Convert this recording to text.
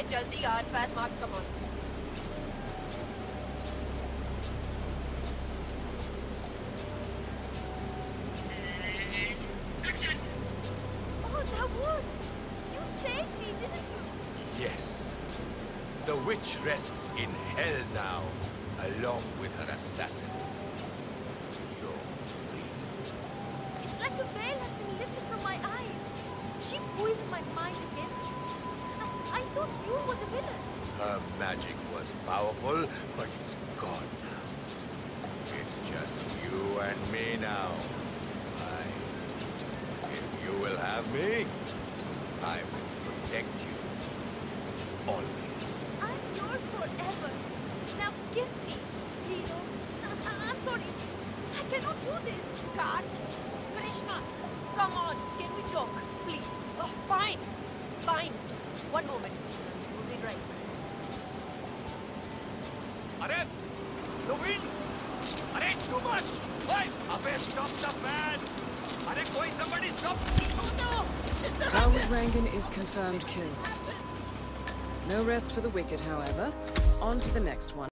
अरे जल्दी यार, fast mark, come on. Oh, that was... You saved me, didn't you? Yes. The witch rests in hell now, along with her assassin. You're free. It's like a veil has been lifted from my eyes. She poisoned my mind against you. I thought you were the villain. Her magic was powerful, but it's gone now. It's just you and me now. If you will have me, I will protect you. Always. I'm yours forever. Now kiss me, Hero. I'm sorry. I cannot do this. Cut! Krishna, come on. Can we talk, please? Oh, fine. Fine. One moment, Krishna. We'll be right back. Arey! The wind! Arey, too much! Why? Abey, stop the fan! Arey, somebody stop! Oh no! Raoul Rangan is confirmed killed. No rest for the wicked, however. On to the next one.